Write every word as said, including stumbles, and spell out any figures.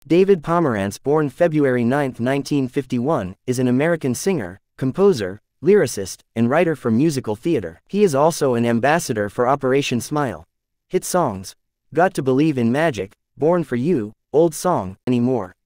David Pomeranz, born February ninth nineteen fifty-one, is an American singer, composer, lyricist, and writer for musical theater. He is also an ambassador for Operation Smile. Hit songs: Got to Believe in Magic, Born for You, Old Song, and more.